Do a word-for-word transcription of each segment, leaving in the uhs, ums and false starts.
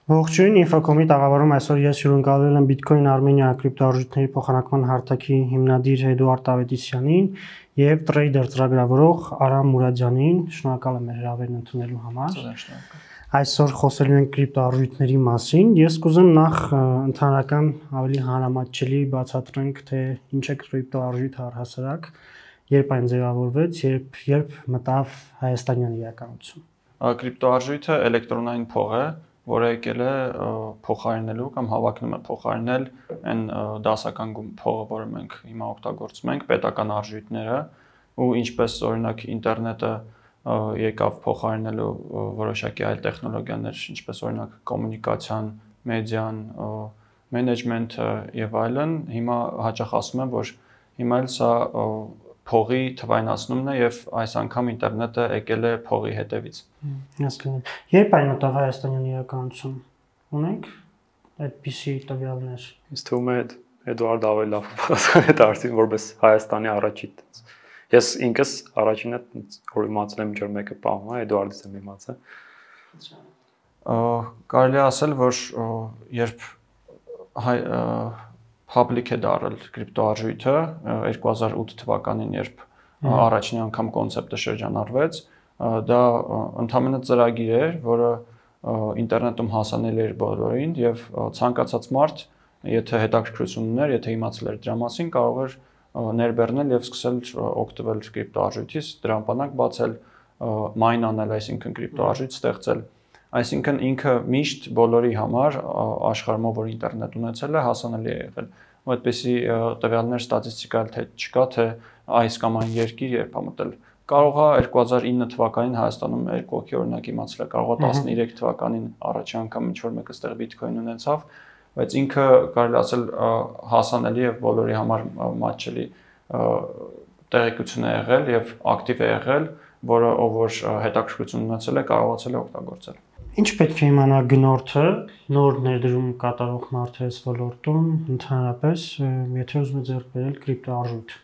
Ողջույն, Infocom-ի տաղավարում այսօր ես հյուրընկալել եմ Bitcoin Armenia կրիպտոարժույթների փոխանակման հարթակի հիմնադիր Էդուարդ Ավետիսյանին եւ տրեյդեր ծրագրավորող Արամ Մուրադյանին։ Շնորհակալ եմ հրավերն ընդունելու համար։ Այսօր խոսելու ենք կրիպտոարժույթների մասին։ Ես կուզեմ նախ ընդհանրական ավելի հանրամատչելի բացատրենք, թե ինչ է կրիպտոարժույթ առհասարակ, երբ այն ձևավորվեց, երբ երբ մտավ հայաստանյան իրականություն։ Կրիպտոարժույթը էլեկտրոնային փող է, որը եկել է փոխարինելու կամ հավակնում է փոխարինել այն դասական փողը, որը մենք հիմա օգտագործում ենք, պետական արժույթները, ու ինչպես օրինակ ինտերնետը եկավ փոխարինելու որոշակի այլ տեխնոլոգիաներ, ինչպես օրինակ կոմունիկացիան, մեդիան, մենեջմենթը եւ այլն, հիմա հաճախ ասում եմ, որ հիմա էլ սա փողի թվայնացումն է եւ այս անգամ ինտերնետը եկել է փողի հետևից։ Հասկանում եմ։ Երբ այն մտավ հայաստանյան իրականություն, ունենք այդպիսի տվյալներ։ Ինձ թվում է Էդուարդ ավելի լավ պատասխան է դարձին որպես Հայաստանի առաջին։ Ես ինքս առաջինը որ իմացել եմ ինչ որ մեկը պահում է, Էդուարդից եմ իմացել։ Կարելի է ասել, որ երբ հայ public է դարել կրիպտոարժույթը երկու հազար ութ թվականին, երբ առաջին անգամ կոնցեպտը շրջանառվեց, դա ընդհանրապես ծրագիր էր, որը ինտերնետում հասանելի էր բոլորին եւ ցանկացած մարդ, եթե հետաքրքրություն ուներ, եթե իմացել էր դրա մասին, կարող էր ներբեռնել եւ սկսել օգտվել կրիպտոարժույթից, դրա բանակ բացել, մայն անել, այսինքն կրիպտոարժույթ ստեղծել։ Այսինքն ինքը միշտ բոլորի համար աշխարհում որ ինտերնետ ունեցել է, հասանելի է եղել։ Ու այդպեսի տվյալներ ստատիստիկայել թե չկա, թե այս կամ այն երկիր երբ է մտել։ Կարող է երկու հազար ինը թվականին Հայաստանում երկու հոգի օրինակ իմացել է, կարող է տասներեք թվականին առաջի անգամ ինչ որ մեկը ստեղ Bitcoin ունեցավ, բայց ինքը կարելի ասել հասանելի եւ բոլորի համար մատչելի տեղեկություն է եղել եւ ակտիվ է եղել, որը ով որ հետաքրքրություն ունեցել է, կարողացել է օգտագործել։ Ինչ պետք է իմանա գնորդը, նոր ներդրում կատարող մարդը այս ոլորտում, ընդհանրապես, եթե ուզում է ձեռք բերել կրիպտոարժույթ։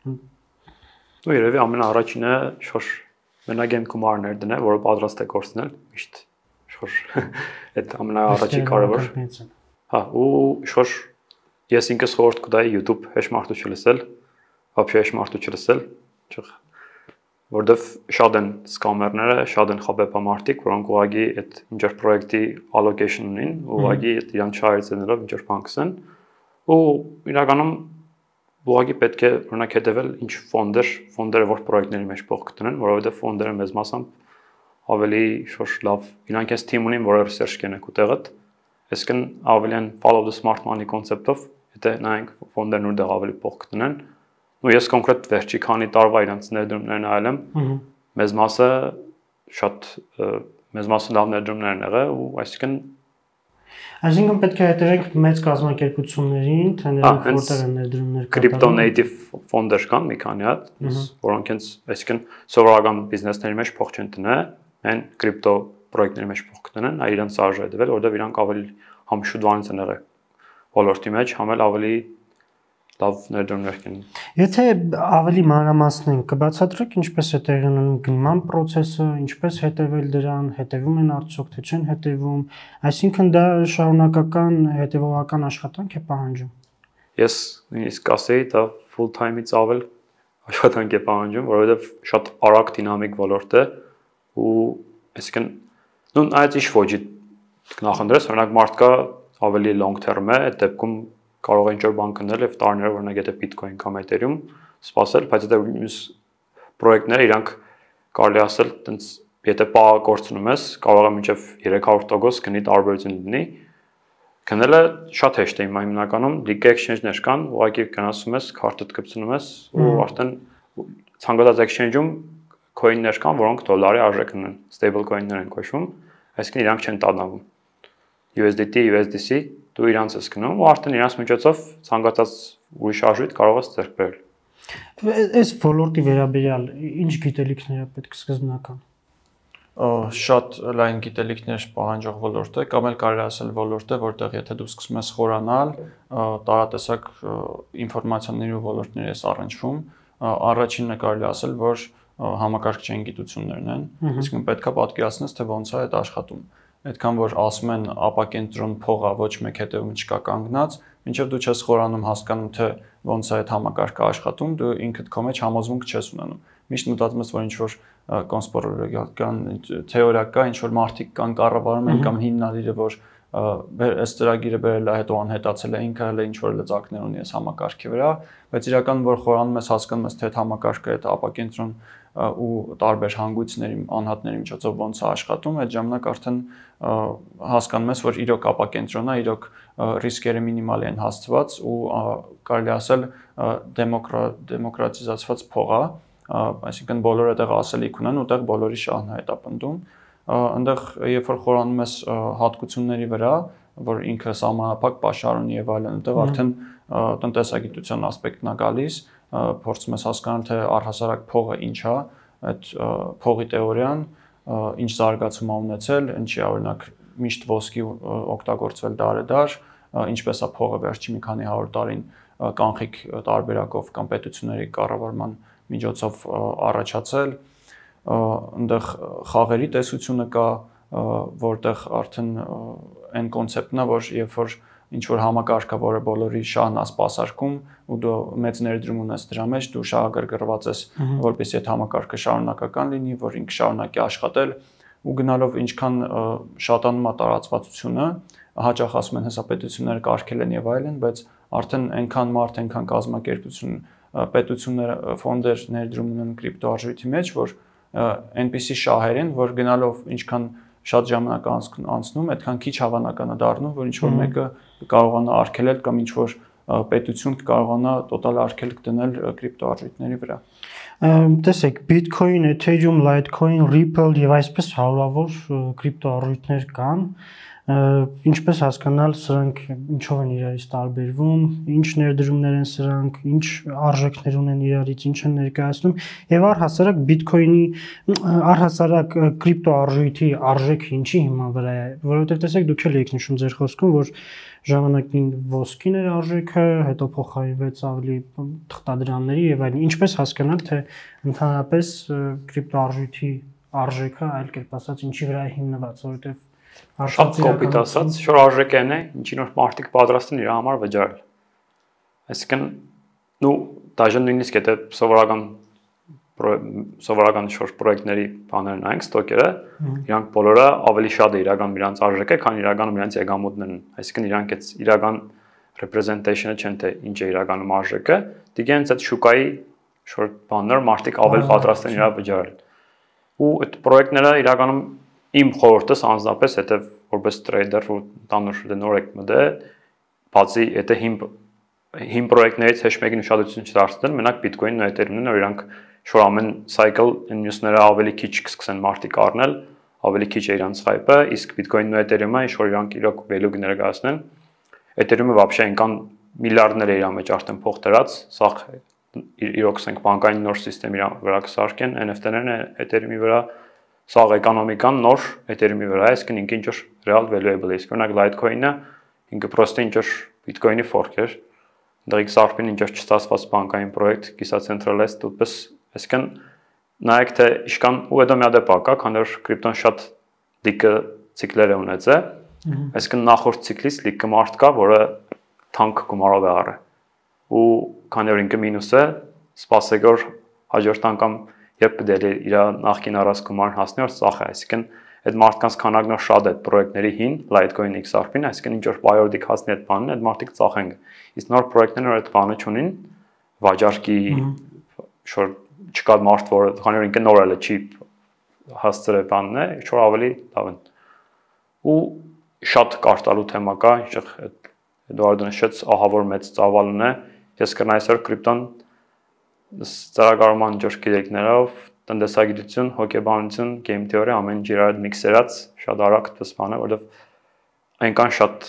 Ու երևի ամենաառաջինը շոշ մենագեն գումարներ դնել, որը պատրաստ է կորցնել, միշտ շոշ այդ ամենաառաջի կարևոր։ Հա, ու շոշ ես ինքս խորհուրդ կտայի YouTube հեշմարտու չլսել, вообще հեշմարտու չլսել, չխ որտեվ շատ են սկամերները, շատ են խաբեբամարտիկ, որոնք ուղղակի այդ ինչ որ պրոյեկտի allocation ունին, ուղղակի իրանք չհայցնելով ինչ որ բան կսեն, ու իրականում ուղղակի պետք է օրինակ հետևել ինչ ֆոնդեր, ֆոնդերը որ պրոյեկտների մեջ փող կտնեն, որովհետեւ ֆոնդերը մեծ մասամբ ավելի շոշ լավ, իրանք այս թիմ ունին, որը research կենեք ուտեղդ, այսինքն ավելի են follow the smart money կոնցեպտով, եթե նայենք ֆոնդերն ուր դեղ ավելի փող կտնեն։ Ու ես կոնկրետ վերջի քանի տարվա իրանց ներդրումներն այլ եմ, մեծ մասը շատ մեծ մասը լավ ներդրումներ են եղել ու այսինքն այսինքն պետք է հետևենք մեծ կազմակերպություններին, թե նրանք որտեղ են ներդրումներ կատարում։ Crypto native ֆոնդեր կան մի քանի հատ, որոնք հենց այսինքն սովորական բիզնեսների մեջ փող չեն տնե, այն կրիպտո պրոյեկտների մեջ փող կտնեն, այ իրանց արժե է դվել, որովհետև իրանք ավելի համ շուտվանից են եղել ոլորտի մեջ, համ էլ ավելի լավ ներդրումներ կան։ Եթե ավելի մանրամասնենք, կբացատրեք ինչպես է տեղի ունենում գնման process-ը, ինչպես հետևել դրան, հետևում են արդյոք թե չեն հետևում, այսինքն դա շարունակական հետևողական աշխատանք է պահանջում։ Ես նույնիսկ ասեի, դա full time-ից ավել աշխատանք է պահանջում, որովհետև շատ արագ դինամիկ ոլորտ է ու այսինքն նույն այդ ինչ ոչի նախընտրես, օրինակ մարդկա ավելի long term է, այդ դեպքում կարող է ինչ-որ բան կնել եւ տարիներ օրինակ եթե Bitcoin կամ Ethereum սպասել, բայց եթե մյուս պրոյեկտները իրանք կարելի ասել, տենց եթե պահ կորցնում ես, կարող է մինչեւ երեք հարյուր տոկոս գնի տարբերություն լինի։ Գնելը շատ հեշտ է հիմա հիմնականում, liquid exchange-ներ կան, ուղղակի գնացում ես, քարտդ կպցնում ես ու արդեն ցանկացած exchange-ում coin-ներ կան, որոնք դոլարի արժեք ունեն, stable coin-ներ են կոչվում, այսինքն իրանք չեն տանավում։ U S D T, U S D C դու իրանց ես գնում ու արդեն իրանց միջոցով ցանկացած ուրիշ արժույթ կարող ես ձեռք բերել։ Այս ոլորտի վերաբերյալ ինչ գիտելիքներ է պետք սկզբնական։ Շատ լայն գիտելիքներ պահանջող ոլորտ է, կամ էլ կարելի ասել ոլորտ է, որտեղ եթե դու սկսում ես խորանալ, տարատեսակ ինֆորմացիաների ու ոլորտների ես առնչվում, առաջինը կարելի ասել, որ համակարգչային գիտություններն են, իսկ պետք է պատկերացնես, թե ոնց է այդ աշխատում։ այդքան որ ասում են ապակենտրոն փողա ոչ մեկ հետևում չկա կանգնած, մինչև դու չես խորանում հասկանում թե ոնց է այդ համակարգը աշխատում, դու ինքդ քո մեջ համոզմունք չես ունենում։ Միշտ մտածում ես, որ ինչ որ կոնսպիրացիոն թեորիա կա, ինչ որ մարդիկ կան կառավարում են կամ հիմնադիրը, որ այս ծրագիրը բերել է, հետո անհետացել է, ինքը հələ ինչ որ լծակներ ունի այս համակարգի վրա, բայց իրականում որ խորանում ես հասկանում ես թե այդ համակարգը այդ ապակենտրոն ու տարբեր հանգույցների անհատների միջոցով ոնց է աշխատում, այդ ժամանակ արդեն հասկանում ես, որ իրոք ապակենտրոնն է, իրոք ռիսկերը մինիմալ են հասցված ու կարելի ասել դեմոկրատիզացված փող է, այսինքն բոլորը այդտեղ ասելիք ունեն, ուտեղ բոլորի շահն է հետապնդում։ Այնտեղ երբ որ խորանում ես հատկությունների վրա, որ ինքը սահմանափակ պաշար ունի եւ այլն, այնտեղ արդեն տնտեսագիտության ասպեկտն է գալիս, փորձում ես հասկանալ թե առհասարակ փողը ինչ է, այդ փողի թեորիան ինչ զարգացում է ունեցել, ինչի օրինակ միշտ ոսկի օգտագործվել դարեդար, ինչպես է փողը վերջի մի քանի հարյուր տարին կանխիկ տարբերակով կամ պետությունների կառավարման միջոցով առաջացել, այնտեղ խաղերի տեսությունը կա, որտեղ արդեն այն կոնցեպտն է, որ երբ որ ինչ որ համակարգը, որը բոլորի շահն է սպասարկում ու դու մեծ ներդրում ունես դրա մեջ, դու շահագրգռված ես, որպեսզի այդ համակարգը շարունակական լինի, որ ինքը շարունակի աշխատել ու գնալով ինչքան շատանում է տարածվածությունը, հաճախ ասում են հեսապետությունները կարգել են եւ այլն, բայց արդեն այնքան մարդ, այնքան կազմակերպություն, պետությունները, ֆոնդեր ներդրում ունեն կրիպտոարժույթի մեջ, որ այնպիսի շահեր են, որ գնալով ինչքան շատ ժամանակ անցնում, այդքան քիչ հավանական է դառնում, որ ինչ-որ մեկը կարողանա արգելել կամ ինչ-որ պետություն կարողանա տոտալ արգելք դնել կրիպտոարժույթների վրա։ Տեսեք, Bitcoin, Ethereum, Litecoin, Ripple եւ այսպես հարյուրավոր կրիպտոարժույթներ կան, ինչպես հասկանալ սրանք ինչով են իրարից տարբերվում, ինչ ներդրումներ են սրանք, ինչ արժեքներ ունեն իրարից, ինչ են ներկայացնում եւ առհասարակ Bitcoin-ի առհասարակ կրիպտոարժույթի արժեքը ինչի հիման վրա է, որովհետեւ տեսեք դուք էլ եք նշում ձեր խոսքում, որ ժամանակին ոսկին էր արժեքը, հետո փոխարինվեց ավելի թղթադրամների եւ այլն, ինչպես հասկանալ թե ընդհանրապես կրիպտոարժույթի արժեքը, այլ կերպ ասած, ինչի վրա է հիմնված, որովհետեւ Շատ կոպիտ ասած, շոր արժեքն է, ինչին որ մարդիկ պատրաստ են իր համար վճարել։ Այսինքն, նու դաժան նույնիսկ եթե սովորական սովորական շոր պրոյեկտների բաներն այնք ստոկերը, իրանք բոլորը ավելի շատ է իրական իրանց արժեքը, քան իրականում իրանց եկամուտներն են։ Այսինքն իրանք այդ իրական representation-ը չեն թե ինչ է իրականում արժեքը, դիգենց այդ շուկայի շոր բաներ մարդիկ ավելի պատրաստ են իրա վճարել։ Ու այդ պրոյեկտները իրականում իմ խորհուրդս անձնապես հետո որպես տրեյդեր ու տանուր նորեկ մտե բացի եթե հիմ հիմ պրոյեկտներից հեշ մեկին ուշադրություն չդարձնել մենակ Bitcoin-ն ու Ethereum-ն օրինք շոր ամեն cycle նյուսները ավելի քիչ կսկսեն մարդիկ առնել ավելի քիչ է իրանց hype-ը իսկ Bitcoin-ն ու Ethereum-ը ինչ որ իրանք իրոք value կներկայացնեն Ethereum-ը вообще այնքան միլիարդներ է իր մեջ արդեն փող դրած սա իրոք ասենք բանկային նոր համակարգ իր վրա կսարքեն N F T-ներն Ethereum-ի վրա Սաղ էկոնոմիկան նոր Ethereum-ի վրա է, այսինքն ինքը ինչ-որ real valuable է, իսկ օրինակ Litecoin-ը ինքը պրոստը ինչ-որ Bitcoin-ի fork էր, դրանք սարքին ինչ-որ չստացված բանկային պրոյեկտ, կիսացենտրալիզed, ուտպես, այսինքն նայեք թե իշքան ու հետո մի հատ է պակա, քանի որ կրիպտոն շատ լիքը ցիկլեր է ունեցել, այսինքն նախորդ ցիկլից լիքը մարդ կա, որը թանկ գումարով է առել, ու քանի որ ինքը մինուս է, սպասեք որ հաջորդ անգամ երբ պետք է իր նախկին առած գումարն հասնի որ ծախ է, այսինքն այդ մարդկանց քանակն որ շատ է պրոյեկտների հին Litecoin X R P-ն, այսինքն ինչ որ periodic հասնի այդ բանն, այդ մարդիկ ծախեն։ Իսկ նոր պրոյեկտները որ այդ բանը չունին, վաճառքի շոր չկա մարդ որ քանի որ ինքը նոր է չի հասցրել բանն է, շոր ավելի լավ են։ Ու շատ կարտալու թեմա կա, ինչ Էդուարդը նշեց, ահա որ մեծ ծավալն է, ես կրնայի այսօր կրիպտոն Ծրագրավորման ջուր գիտելիքներով, տնտեսագիտություն, հոգեբանություն, game theory ամեն ինչ իրար միքսերած շատ արագ դասպանը, որովհետև այնքան շատ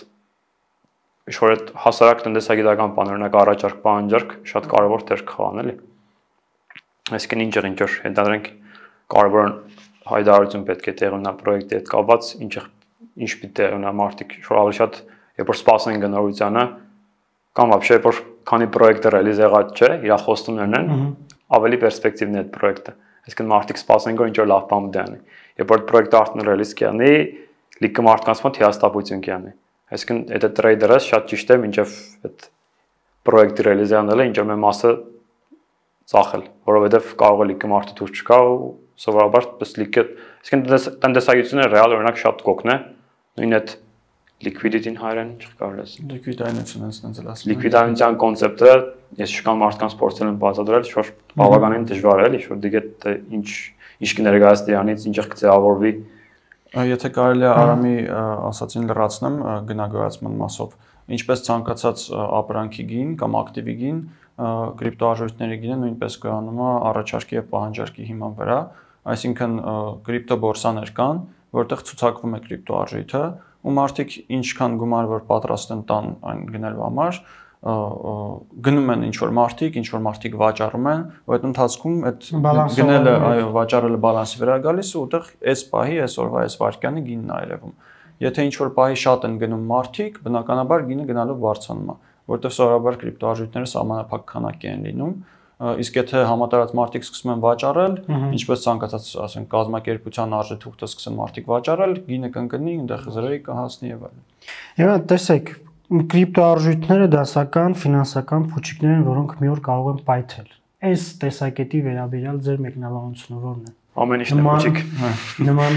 շոր այդ հասարակ տնտեսագիտական բան օրինակ առաջարկ պահանջարկ շատ կարևոր դեր կխաղան էլի։ Այսինքն ինչ ինչ որ հետադրենք կարևոր հայտարարություն պետք է տեղ ունենա պրոյեկտի հետ կապված, ինչ ինչ պիտի տեղ ունենա մարդիկ շոր ավելի շատ երբ որ սպասեն գնորությանը կամ вообще երբ որ քանի պրոյեկտը ռելիզ եղած չէ, իր խոստումներն են, ավելի պերսպեկտիվն է այդ պրոյեկտը։ Այսինքն մարդիկ սպասեն որ ինչ որ լավ բան դանի։ Երբ որ պրոյեկտը արդեն ռելիզ կանի, լիքը մարդկանց մոտ հիաստապություն կյանի։ Այսինքն այդ տրեյդերը շատ ճիշտ է մինչև այդ պրոյեկտի ռեալիզացիան ինչ որ մի մասը ծախել, որովհետև կարող է լիքը մարդու դուրս չկա ու սովորաբար պես լիքը, այսինքն տնտեսագիտությունը ռեալ օրինակ շատ կոկն է, նույն այդ liquidity-ին հայերեն չկարել ես։ Liquidity-ն ասած ասած։ Liquidity-ան կոնցեպտը ես շքան մարդկանց փորձել եմ բացատրել, շուտ բավականին դժվար է, էլի, շուտ դիգե ինչ ինչ կներկայացնի անից, ինչը կձևավորվի։ Եթե կարելի է Արամի ասածին լրացնեմ գնագոյացման մասով, ինչպես ցանկացած ապրանքի գին կամ ակտիվի գին, կրիպտոարժույթների գինը նույնպես գոյանում է առաջարկի եւ պահանջարկի հիման վրա, այսինքն կրիպտոբորսաներ կան, որտեղ ցուցակվում է կրիպտոարժույթը, ու մարդիկ ինչքան գումար որ պատրաստ են տան այն գնելու համար, գնում են ինչ որ մարդիկ, ինչ որ մարդիկ վաճառում են, ու այդ ընթացքում այդ գնելը, այո, վաճառելը բալանսի վրա գալիս ու ուտեղ այս պահի, այսօրվա այս վարկյանի գինն է երևում։ Եթե ինչ որ պահի շատ են գնում մարդիկ, բնականաբար գինը գնալով բարձրանում է, որտեղ սովորաբար կրիպտոարժույթները սահմանափակ քանակի են լինում, իսկ եթե համատարած մարդիկ սկսում են վաճառել, ինչպես ցանկացած, ասենք, կազմակերպության արժեթուղթը սկսեն մարդիկ վաճառել, գինը կընկնի, այնտեղ զրոյի կհասնի եւ այլն։ Եվ տեսեք, կրիպտոարժույթները դասական, ֆինանսական փուչիկներ են, որոնք մի օր կարող են պայթել։ Այս տեսակետի վերաբերյալ ձեր մեկնաբանությունը ո՞րն է։ Ամեն ինչն է փուչիկ։ Նման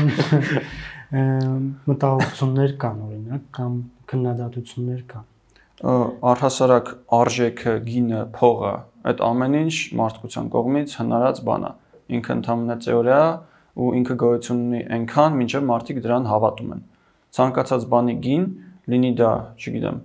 մտահոգություններ կան, օրինակ, կամ քննադատություններ կան։ Առհասարակ արժեքը, գինը, փողը, այդ ամեն ինչ մարդկության կողմից հնարած բան է։ Ինքը ընդհանրապես թեորիա է ու ինքը գոյություն ունի այնքան, մինչև մարդիկ դրան հավատում են։ Ցանկացած բանի գին, լինի դա, չգիտեմ,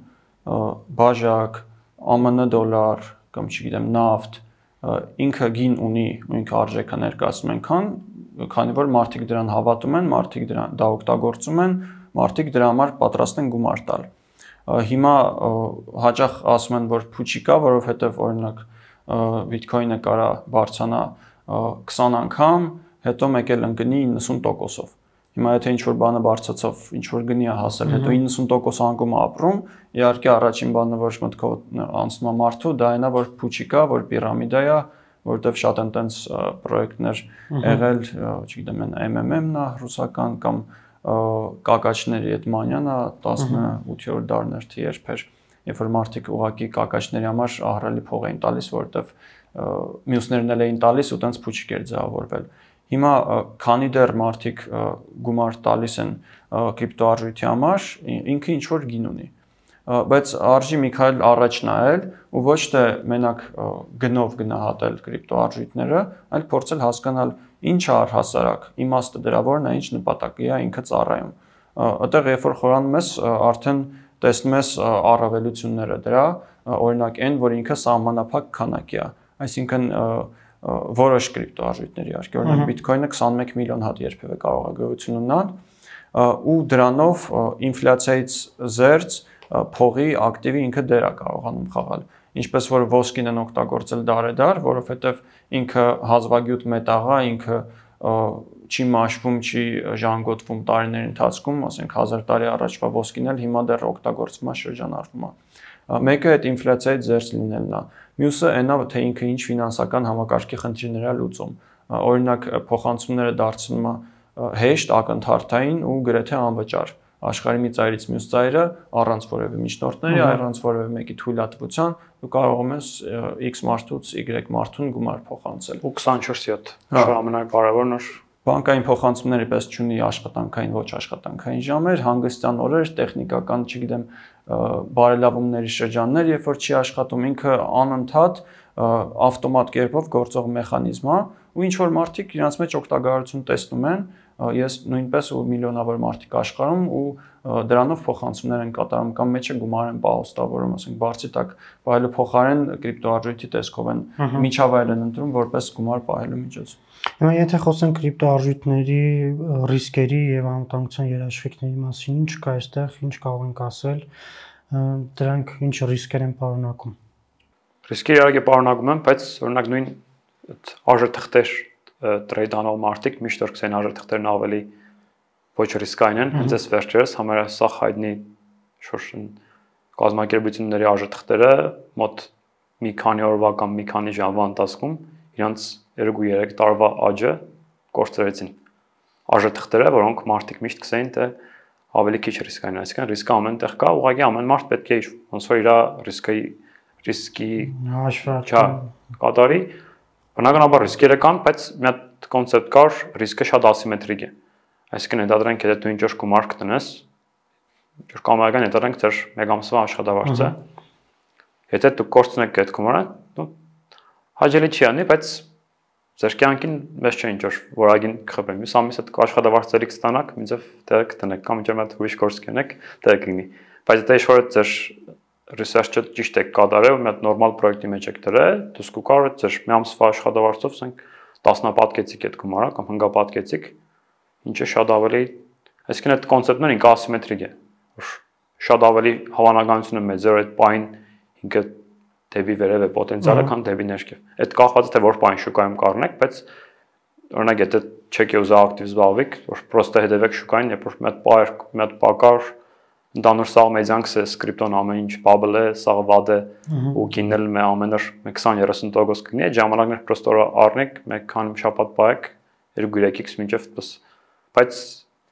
բաժակ, ԱՄՆ դոլար կամ չգիտեմ, նավթ, ինքը գին ունի ու ինքը արժեքը ներկայացնում այնքան, քանի որ մարդիկ դրան հավատում են, մարդիկ դրան դա օգտագործում են, մարդիկ դրա համար պատրաստ են գումար տալ։ Հիմա հաճախ ասում են, որ փուչի կա, որովհետև օրինակ Bitcoin-ը կարա բարձրանա քսան անգամ, հետո մեկ էլ ընկնի իննսուն տոկոսով։ Հիմա եթե ինչ-որ բանը բարձրացավ, ինչ-որ գնի է հասել, հետո իննսուն տոկոս անկում է ապրում, իհարկե առաջին բանը, որ մտքով անցնում է մարդու, դա այնա, որ փուչի կա, որ պիրամիդա է, որտեղ շատ են տենց պրոյեկտներ եղել, չգիտեմ, M M M-ն է ռուսական կամ կակաչների այդ մանյանը տասնութերորդ դարներ թե երբ էր, երբ որ մարդիկ ուղղակի կակաչների համար ահռելի փող էին տալիս, որովհետև մյուսներն էլ էին տալիս ու տենց փուչիկ էր ձևավորվել։ Հիմա քանի դեռ մարդիկ գումար տալիս են կրիպտոարժույթի համար, ինքը ինչ որ գին ունի, բայց արժի մի քայլ առաջ նայել ու ոչ թե մենակ գնով գնահատել կրիպտոարժույթները, այլ փորձել հասկանալ ինչ է առհասարակ, իմաստը դրա որն է, ինչ նպատակի է ինքը ծառայում։ Այդտեղ երբ որ խորանում ես, արդեն տեսնում ես առավելությունները դրա, օրինակ այն, որ ինքը սահմանափակ քանակի է, այսինքն որոշ կրիպտոարժույթներ իհարկե, օրինակ Bitcoin-ը քսանմեկ միլիոն հատ երբևէ կարող է գոյություն ունենալ, ու դրանով ինֆլյացիայից զերծ փողի ակտիվի ինքը դեր է կարողանում խաղալ։ Ինչպես որ ոսկին են օգտագործել դարեդար, որովհետև ինքը հազվագյուտ մետաղ է, ինքը չի մաշվում, չի ժանգոտվում տարիների ընթացքում, ասենք հազար տարի առաջվա ոսկին էլ հիմա դեռ օգտագործվում է, շրջանառվում է։ Մեկը այդ ինֆլյացիայից զերծ լինելն է։ Մյուսը այնա, թե ինքը ինչ ֆինանսական համակարգի խնդիրներ է լուծում։ Օրինակ փոխանցումները դարձնում է հեշտ, ակնթարթային ու գրեթե անվճար։ Աշխարհի մի ծայրից մյուս ծայրը առանց որևէ միջնորդների, առանց որևէ մեկի թույլատվության դու կարող ես X մարդուց Y մարդուն գումար փոխանցել։ Ու քսանչորս յոթ։ Դա ամենակարևորն է։ Բանկային փոխանցումների պես չունի աշխատանքային, ոչ աշխատանքային ժամեր, հանգստյան օրեր, տեխնիկական, չգիտեմ, բարելավումների շրջաններ, երբ որ չի աշխատում, ինքը անընդհատ ավտոմատ կերպով գործող մեխանիզմ է, ու ինչ որ մարդիկ իրենց մեջ օգտագործություն տեսնում են, ես նույնպես ու միլիոնավոր մարդիկ աշխարհում ու դրանով փոխանցումներ են կատարում կամ մեջը գումար են պահոստավորում, ասենք բարձի տակ պահելու փոխարեն կրիպտոարժույթի տեսքով են միջավայր են ընտրում որպես գումար պահելու միջոց։ Հիմա եթե խոսենք կրիպտոարժույթների ռիսկերի եւ անվտանգության երաշխիքների մասին, ինչ կա այստեղ, ինչ կարող ենք ասել, դրանք ինչ ռիսկեր են պարունակում։ Ռիսկերը իհարկե պարունակում են, բայց օրինակ նույն արժեթղթեր տրեյդ անող մարդիկ միշտ որ կսեն արժեթղթերն ավելի ոչ ռիսկային են, հենց այս վերջերս համարյա հայտնի շոշն կազմակերպությունների արժեթղթերը մոտ մի քանի օրվա կամ մի քանի ժամվա ընթացքում իրանց երկու երեք տարվա աճը կորցրեցին։ Արժեթղթերը, որոնք մարդիկ միշտ կսեին, թե ավելի քիչ ռիսկային, այսինքն ռիսկը ամենտեղ կա, ուղղակի ամեն մարդ պետք է ոնց որ իր ռիսկի ռիսկի հաշվարկը կատարի։ Բնականաբար ռիսկերը կան, բայց մի հատ կոնցեպտ կար, ռիսկը շատ ասիմետրիկ է։ Այսինքն հետադրենք, եթե դու ինչ-որ գումար կտնես, ինչ-որ կամայական հետադրենք ձեր մեկ ամսվա աշխատավարձը, եթե դու կորցնեք այդ գումարը, դու հաճելի չի անի, բայց ձեր կյանքին մեծ չէ ինչ-որ որակին կխփի։ Մյուս ամիսը դու աշխատավարձերի կստանաք, մինչև դերը կտնեք կամ ինչ-որ մի ուրիշ գործ կունեք, դերը կգնի։ Բայց եթե ինչ-որ ձեր research-ը ճիշտ է կատարել, մի հատ նորմալ պրոյեկտի մեջ եք դրել, դու կարող ես ձեր մի ամսվա աշխատավարձով, ասենք, տասնապատկեցիկ այդ գումարը կամ հնգապատկեցիկ, ինչը շատ ավելի, այսինքն այդ կոնցեպտն ինքը ասիմետրիկ է, որ շատ ավելի հավանականությունը մեծ է, որ այդ պայն ինքը դեպի վերև է պոտենցիալը, քան դեպի ներքև։ Այդ կախված է թե որ պայն շուկայում կառնեք, բայց օրինակ եթե չեք ուզա ակտիվ զբաղվեք, որ պրոստը հետևեք շուկային, երբ որ մի հատ պայր, մի հատ պակար ընդանուր սաղ մեծանքս է, սկրիպտոն ամեն ինչ բաբլ է, սաղ վադ է ու գինել մե ամենր քսան երեսուն տոկոս կգնի, այդ ժամանակներ պրոստը առնեք, մեկ քան շաբաթ պայեք, երկու երեք էքս մինչև դες, բայց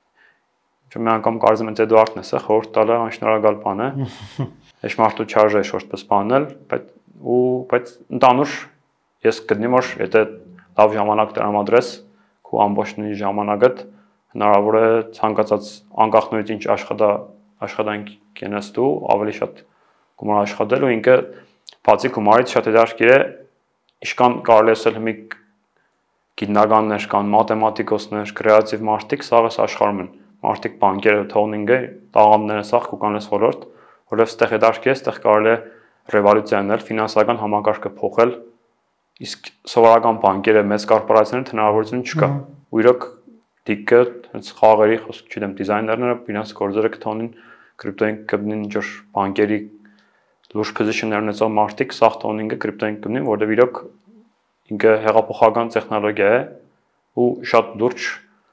մի անգամ կարծում եմ թե դու արդեն ես խորհուրդ տալը անշնորհակալ բան է, այս մարդու չարժե շորտպես բանել, բայց ու բայց ընդանուր ես գտնեմ որ եթե լավ ժամանակ տրամադրես քո ամբողջ ժամանակդ հնարավոր է ցանկացած անկախ նույնիսկ ինչ աշխատա աշխատանք կենես դու ավելի շատ գումար աշխատել ու ինքը բացի գումարից շատ հետաքրքիր է ինչքան կարելի է ասել մի գիտնականներ կան մաթեմատիկոսներ կրեատիվ մարդիկ սաղ էս աշխարհում են մարդիկ բանկերը թողնինգը տաղանդները սաղ կուկանես ոլորտ որովհետև ստեղ հետաքրքիր է ստեղ կարելի է ռևոլյուցիա անել ֆինանսական համակարգը փոխել իսկ սովորական բանկերը մեծ կորպորացիաները հնարավորություն չկա ու իրոք դիկը հենց խաղերի խոսք չդեմ դիզայներները ֆինանս գործերը կթողնին կրիպտոյին կգնին ինչ-որ բանկերի լուրջ պոզիցիաներ ունեցող մարդիկ սաղ թողնինգը կրիպտոյին կգնին որովհետև իրոք ինքը հեղափոխական տեխնոլոգիա է ու շատ լուրջ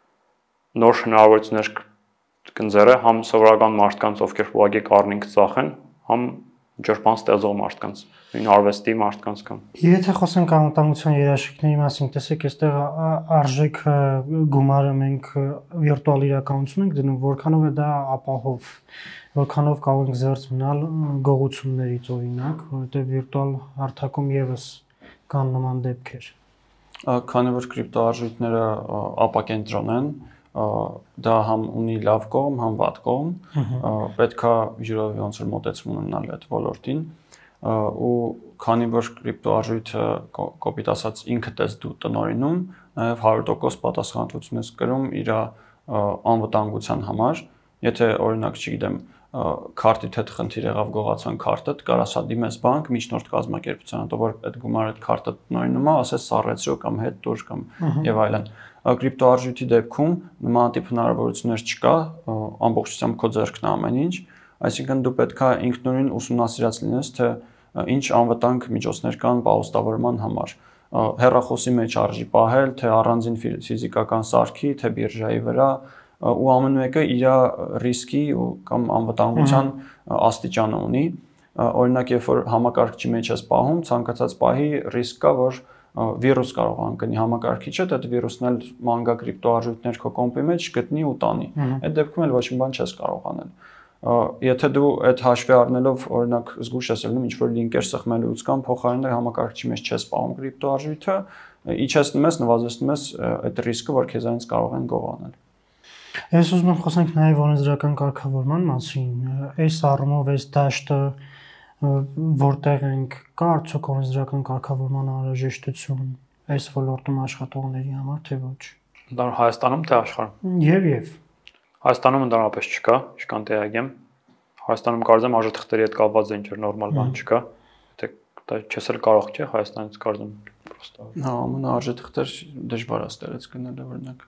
նոր հնարավորություններ կընձեռը համ սովորական մարդկանց ովքեր ուղղակի կառնին կծախեն համ ինչ-որ բան ստեղծող մարդկանց, նույն արվեստի մարդկանց կամ։ Եթե խոսենք անվտանգության երաշխիքների մասին, տեսեք, այստեղ արժեք գումարը մենք վիրտուալ իրականություն ենք դնում, որքանով է դա ապահով, որքանով կարող ենք զերծ մնալ գողություններից օրինակ, որովհետև վիրտուալ հարթակում եւս կան նման դեպքեր։ Քանի որ կրիպտոարժույթները ապակենտրոն են, դա համ ունի լավ կողմ, համ վատ կողմ, պետքա յուրովի ոնց որ մոտեցում ունենալ այդ ոլորտին ու քանի որ կրիպտոարժույթը կոպիտ ասած ինքդ ես դու տնօրինում, նաև հարյուր տոկոս պատասխանատվություն ես կրում իր անվտանգության համար, եթե օրինակ չգիտեմ քարտիդ հետ խնդիր եղավ գողացան քարտդ, կարաս դիմես բանկ, միջնորդ կազմակերպության, հետո որ այդ գումարը այդ քարտը տնօրինում է, ասես սառեցրո կամ հետ դուր կամ եւ այլն։ Կրիպտոարժույթի դեպքում նմանատիպ հնարավորություններ չկա, ամբողջությամբ քո ձեռքն է ամեն ինչ, այսինքն դու պետքա ինքնուրույն ուսումնասիրած լինես, թե ինչ անվտանգ միջոցներ կան պահոստավորման համար։ Հեռախոսի մեջ արժի պահել, թե առանձին ֆիզիկական սարքի, թե բիրժայի վրա, ու ամեն մեկը իր ռիսկի կամ անվտանգության աստիճանը ունի։ Օրինակ, երբ որ համակարգչի մեջ ես պահում, ցանկացած պահի ռիսկ կա, որ վիրուս կարող անկնի համակարգիչը, այդ վիրուսն էլ մանգա կրիպտոարժույթներ քո կոմպի մեջ գտնի ու տանի։ Այդ դեպքում էլ ոչ մի բան չես կարող անել։ Եթե դու այդ հաշվի առնելով օրինակ զգուշ ես լինում ինչ-որ լինկեր սխմելուց կամ փոխարենը համակարգչի մեջ չես պահում կրիպտոարժույթը, իջեցնում ես, նվազեցնում ես այդ ռիսկը, որ քեզանից կարող են գողանել։ Ես ուզում եմ խոսենք նաև օրենսդրական կարգավորման մասին։ Այս առումով այս դաշտը որտեղ ենք կա արդյոք օրենսդրական կարգավորման անհրաժեշտություն այս ոլորտում աշխատողների համար, թե ոչ։ Դա Հայաստանում թե աշխարհում։ Եվ եւ Հայաստանում ընդհանրապես չկա, չկան տեղյակ եմ։ Հայաստանում կարծեմ արժեթղթերի հետ կապված է ինչ-որ նորմալ բան չկա։ Եթե դա չես էլ կարող չէ Հայաստանից կարծեմ պրոստը։ Հա, ամեն արժեթղթեր դժվար է ստերից գնելը օրինակ։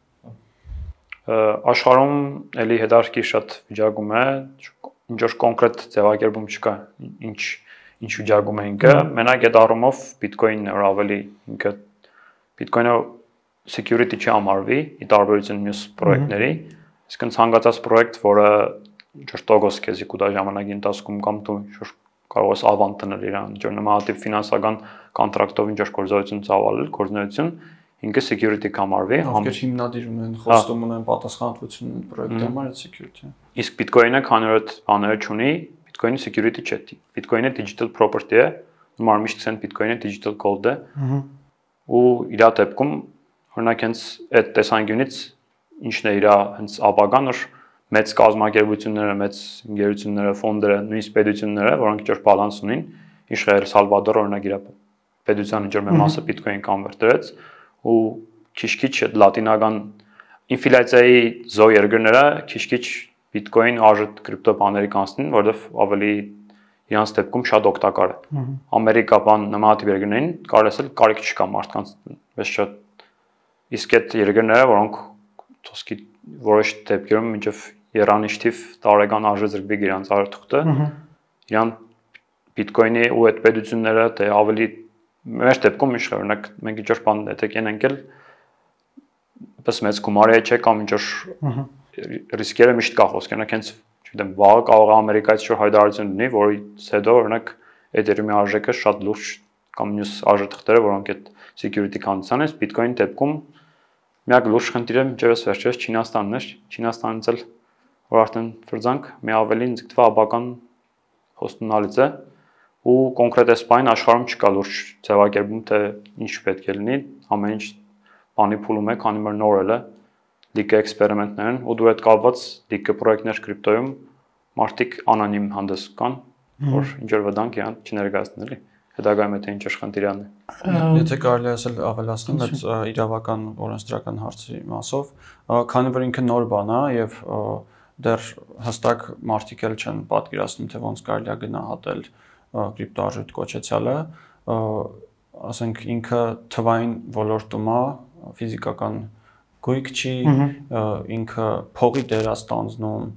Աշխարհում էլի հետարքի շատ վիճակում է, ինչ որ կոնկրետ ձևակերպում չկա, ինչ ինչ վիճակում է ինքը, մենակ այդ առումով Bitcoin-ն է ավելի ինքը Bitcoin-ը security չի համարվի, ի տարբերություն մյուս պրոյեկտների, այսինքն ցանկացած պրոյեկտ, որը ինչ որ տոկոս քեզի կուտա ժամանակի ընթացքում կամ դու ինչ որ կարող ես ավանտ տնել իրան, ինչ որ նմանատիպ ֆինանսական կոնտրակտով ինչ որ գործողություն ծավալել, գործունեություն, ինքը security կամարվի, ովքեր հիմնադիր ունեն, խոստում ունեն, պատասխանատվություն ունեն պրոյեկտի համար, այդ security։ Իսկ Bitcoin-ը քանի որ բաները չունի, Bitcoin-ը security չէ։ Bitcoin-ը digital property է, նորմալ միշտ ցեն Bitcoin-ը digital gold է։ Ու իր դեպքում օրինակ հենց այդ տեսանկյունից ինչն է իր հենց ապագան, որ մեծ կազմակերպությունները, մեծ ընկերությունները, ֆոնդերը, նույնիսկ պետությունները, որոնք ինչ-որ բալանս ունին, Իսրայել, Սալվադոր օրինակ իր պետության ինչ-որ մի մասը Bitcoin կոնվերտերեց ու քիչ-քիչ լատինական ինֆլյացիայի զո երկրները քիչ-քիչ Bitcoin արժետ կրիպտո բաների կանցնին, որովհետև ավելի իրանց դեպքում շատ օգտակար է։ Ամերիկա բան նմանատիպ երկրներին կարող ասել կարիք չկա մարդկանց վեց շատ իսկ այդ երկրները, որոնք թոսքի որոշ դեպքերում մինչև երանիշտիվ տարեկան արժե զրկվի իրանց արդյունքը, իրան Bitcoin-ի ու այդ պետությունները դե ավելի մեր դեպքում ինչ օրինակ մենք ինչ-որ բան եթե կենենք էլ պես մեծ գումարի չէ կամ ինչ-որ ռիսկերը միշտ կա խոսք, օրինակ հենց չգիտեմ, վաղը կարող է Ամերիկայից ինչ-որ հայտարարություն լինի, որից հետո օրինակ Ethereum-ի արժեքը շատ լուրջ կամ մյուս արժեթղթերը, որոնք այդ security քանդության են, Bitcoin-ի դեպքում միակ լուրջ խնդիրը մինչև վերջերս Չինաստանն է, Չինաստանից էլ որ արդեն ֆրձանք մի ավելին ձգտվա աբական խոստումնալից է ու կոնկրետ այս բանը աշխարհում չկա լուրջ ձևակերպում թե ինչ պետք է լինի, ամեն ինչ բանի փուլում է, քանի որ նոր է լիքը էքսպերիմենտներ են ու դու այդ կապված լիքը պրոյեկտներ կրիպտոյում մարդիկ անոնիմ հանդես կան, որ ինչ որ վտանգ իրան չներկայացնեն էլի։ Հետագայում եթե ինչ-որ խնդիրան է։ Եթե կարելի ասել ավելացնեմ այդ իրավական օրենսդրական հարցի մասով, քանի որ ինքը նոր բան է եւ դեռ հստակ մարդիկ էլ չեն պատկերացնում թե ոնց կարելի է գնահատել կրիպտոարժույթ կոչեցյալը, ասենք ինքը թվային ոլորտում է, ֆիզիկական գույք չի, ինքը փողի դեր է ստանձնում,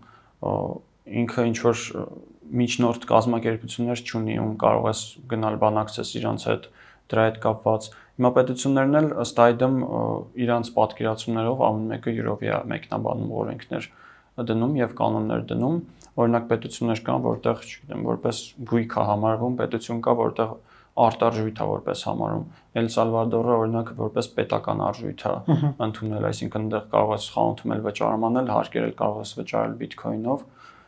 ինքը ինչ որ միջնորդ կազմակերպություններ չունի, ում կարող ես գնալ բանակցես իրանց հետ դրա հետ կապված։ Հիմա պետություններն էլ ըստ այդմ իրանց պատկերացումներով ամեն մեկը յուրովի է մեկնաբանում օրենքներ դնում եւ կանոններ դնում։ Օրինակ պետություններ կան, որտեղ, չգիտեմ, որպես գույք է համարվում, պետություն կա, որտեղ արտարժույթ է որպես համարում։ Էլ Սալվադորը օրինակ որպես պետական արժույթ է ընդունել, այսինքն այնտեղ կարող ես խանութում էլ վճարում անել, հարկերել կարող ես վճարել Bitcoin-ով։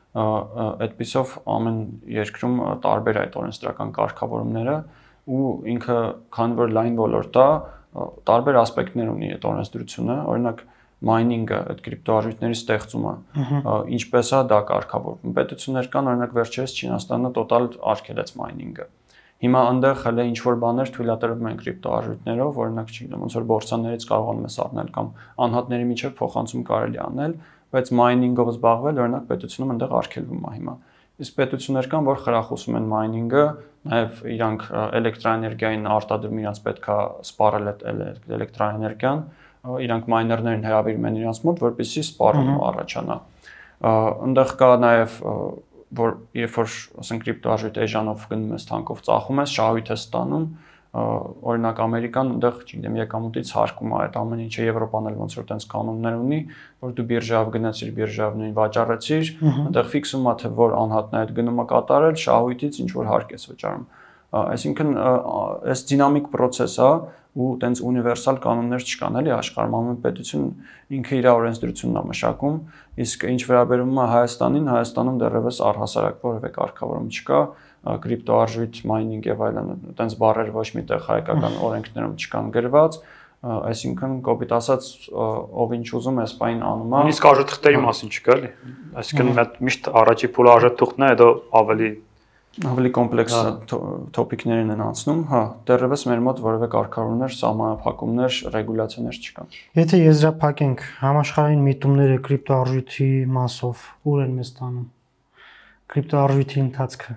Այդպիսով ամեն երկրում տարբեր այդ օրենսդրական կարգավորումները ու ինքը քանի որ լայն ոլորտ է, տարբեր ասպեկտներ ունի այդ օրենսդրությունը, օրինակ mining-ը, այդ կրիպտոարժույթների ստեղծումը, ինչպես է դա կարգավորվում։ Պետություններ կան, օրինակ վերջերս Չինաստանը տոտալ արգելեց mining-ը։ Հիմա այնտեղ հələ ինչ որ բաներ թույլատրվում են կրիպտոարժույթներով, օրինակ չգիտեմ, ոնց որ բորսաներից կարողանում ես առնել կամ անհատների միջև փոխանցում կարելի անել, բայց mining-ով զբաղվել օրինակ պետությունում այնտեղ արգելվում է հիմա։ Իսկ պետություններ կան, որ խրախուսում են mining-ը, նաև իրանք էլեկտրաէներգիային արտադրում իրանց պետքա սպառել այդ էլեկտրաէներգիան, իրանք մայներներին հրավիրում են իրանց մոտ, որպեսզի սպառումը առաջանա։ Այնտեղ կա նաև որ երբ որ ասենք կրիպտոարժույթ էժանով գնում ես թանկով ծախում ես, շահույթ ես ստանում, օրինակ Ամերիկան այնտեղ, չգիտեմ, եկամուտից հարկում է այդ ամեն ինչը, Եվրոպան էլ ոնց որ տենց կանոններ ունի, որ դու բիրժավ գնացիր, բիրժավ նույն վաճառեցիր, այնտեղ ֆիքսում է թե որ անհատն է այդ գնումը կատարել, շահույթից ինչ որ հարկ ես վճարում։ Այսինքն այս դինամիկ process է ու տենց ունիվերսալ կանոններ չկան էլի աշխարհում, ամեն պետություն ինքը իր օրենսդրությունն է մշակում, իսկ ինչ վերաբերում է Հայաստանին, Հայաստանում դեռևս առհասարակ որևէ կարգավորում չկա, կրիպտոարժույթ, mining եւ այլն, տենց բառեր ոչ միտեղ հայկական օրենքներում չկան գրված, այսինքն կոպիտ ասած ով ինչ ուզում է սպայն անում է։ Իսկ արժեթղթերի մասին չկա էլի, այսինքն միշտ առաջի փուլը արժեթղթն է, հետո ավելի ավելի կոմպլեքս թոփիկներին են անցնում, հա, դեռևս մեր մոտ որևէ կարգավորումներ, սահմանափակումներ, ռեգուլյացիաներ չկան։ Եթե եզրափակենք համաշխարհային միտումները կրիպտոարժույթի մասով, ուր են մեզ տանում։ Կրիպտոարժույթի ընթացքը։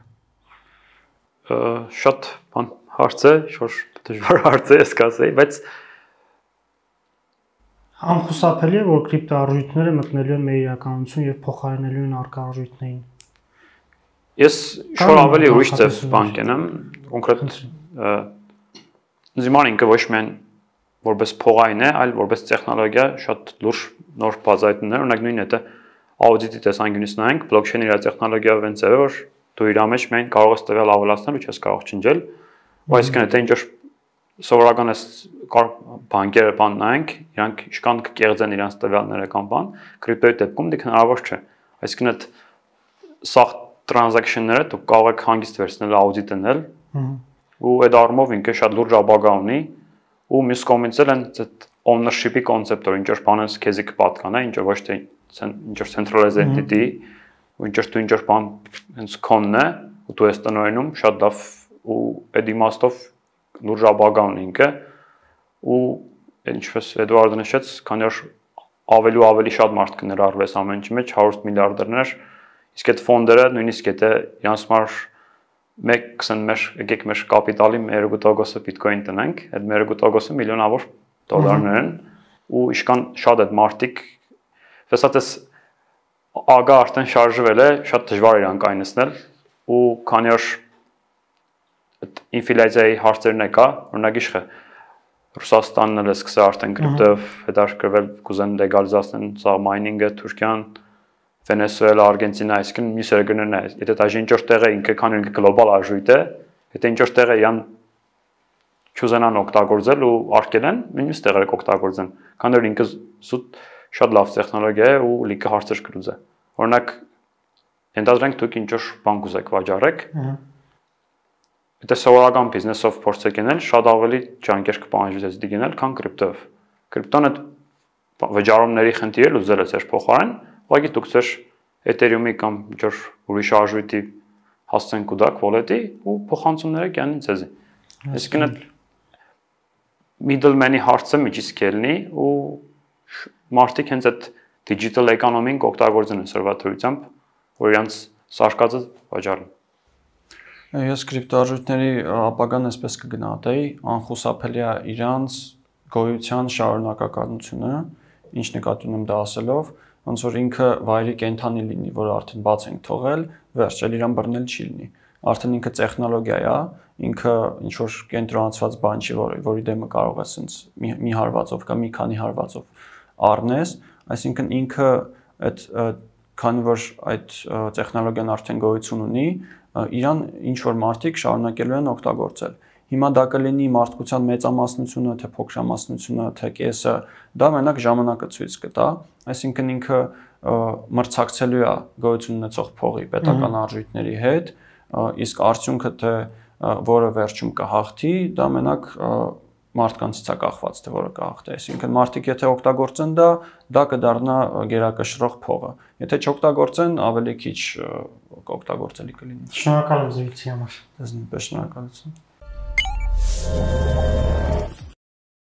Շատ բան հարց է, շոր դժվար հարց է, ես կասեի, բայց անխուսափելի է, որ կրիպտոարժույթները մտնելու են մեր իրականություն եւ փոխարինելու են առկա արժույթներին։ Ես շոր ավելի ուրիշ ձև բան կենեմ, կոնկրետ զիմանինքը ոչ միայն որպես փողային է, այլ որպես տեխնոլոգիա շատ լուրջ նոր բազայություններ, օրինակ նույն հետը աուդիտի տեսանկյունից նայենք, բլոկչեյնի իր տեխնոլոգիայով են ձևը, որ դու իր մեջ միայն կարող ես տվյալ ավելացնել ու չես կարող չնջել, ու այսինքն եթե ինչ-որ սովորական էս բանկերը բան նայենք, իրանք ինչքան կկեղծեն իրենց տվյալները կամ բան, կրիպտոյի դեպքում դիք հնարավոր չէ։ Այսինքն այդ սաղ transaction-ները դուք կարող եք հանգիստ վերցնել audit դնել, ու այդ առումով ինքը շատ լուրջ ապագա ունի, ու մյուս կողմից էլ այդ ownership-ի կոնցեպտը, ինչ որ բանը քեզի կպատկանա, ինչ որ ոչ թե ինչ որ centralized entity, ու ինչ որ դու ինչ որ բան հենց քոնն է, ու դու ես տնօրենում, շատ լավ ու այդ իմաստով լուրջ ապագա ունի ինքը, ու ինչպես Էդվարդը նշեց, քանի որ ավելի ու ավելի շատ մարդ կներառվես ամեն ինչի մեջ, հարյուր միլիարդերներ, իսկ այդ ֆոնդերը նույնիսկ եթե իրանց համար մեկ քսան մեր եկեք մեր կապիտալի մեր երկու տոկոսը բիտկոին տնենք, այդ մեր երկու տոկոսը միլիոնավոր դոլարներ են, ու իշքան շատ այդ մարտիկ, վեսած ագա արդեն շարժվել է, շատ դժվար է իրան կայնեցնել, ու քանի որ այդ ինֆլյացիայի հարցերն է կա, օրինակ իշխե Ռուսաստանն էլ է սկսել արդեն կրիպտոյով հետաքրքրվել, կուզեն լեգալիզացնել սա մայնինգը, Թուրքիան, Վենեսուելա, Արգենտինա, այսինքն մյուս երկրներն է, եթե դա ինչ որ տեղ է ինքը քանի ինքը գլոբալ արժույթ է, եթե ինչ որ տեղ է իրան չուզենան օգտագործել ու արկել են, մյուս տեղերը կօգտագործեն, քանի որ ինքը զուտ շատ լավ տեխնոլոգիա է ու լիքը հարցեր կլուծի։ Օրինակ, ենթադրենք դուք ինչ որ բան կուզեք վաճառեք, եթե սովորական բիզնեսով փորձեք անել, շատ ավելի ջանքեր կպահանջվի ձեզ դիգնել, քան կրիպտոյով։ Կրիպտոն այդ վճարումների խնդիրը լուծել է ձեր փոխարեն, ուղղակի դուք ձեր Ethereum-ի կամ ինչ որ ուրիշ արժույթի հասցեն կուտակ wallet-ի ու փոխանցումները կյանին ձեզի։ Այսինքն այդ middleman-ի հարցը միջից կելնի ու մարդիկ հենց այդ digital economy-ն կօգտագործեն այսօրվա դրությամբ, որ իրանց սարկածը վաճառեն։ Ես կրիպտոարժույթների ապագան այսպես կգնահատեի, անխուսափելի է իրանց գոյության շարունակականությունը, ինչ նկատի ունեմ դա ասելով, ոնց որ ինքը վայրի կենթանի լինի, որ արդեն բաց ենք թողել, վերջ, էլ իրան բռնել չի լինի։ Արդեն ինքը տեխնոլոգիա է, ինքը ինչ որ կենտրոնացված բան չի, որ որի դեմը կարող է ասենց մի, մի հարվածով կամ մի քանի հարվածով առնես, այսինքն ինքը այդ քանի որ այդ տեխնոլոգիան արդեն գոյություն ունի, իրան ինչ որ մարդիկ շարունակելու են օգտագործել։ Հիմա դա կլինի մարդկության մեծամասնությունը, թե փոքրամասնությունը, թե կեսը, դա մենակ ժամանակը ցույց կտա, այսինքն ինքը մրցակցելու է գոյություն ունեցող փողի պետական արժույթների հետ, իսկ արդյունքը թե որը վերջում կհաղթի, դա մենակ մարդկանցից է կախված, թե որը կհաղթի, այսինքն մարդիկ եթե օգտագործեն դա, դա կդառնա գերակշռող փողը։ Եթե չօգտագործեն, ավելի քիչ օգտագործելի կլինի։ Շնորհակալ եմ զրույցի համար։ Ձեզ նույնպես շնորհակալություն։